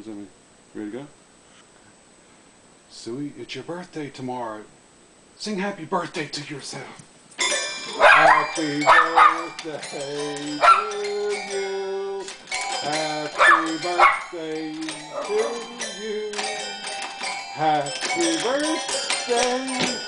What does that mean? Ready to go? Sui, it's your birthday tomorrow. Sing happy birthday to yourself. Happy birthday to you. Happy birthday to you. Happy birthday.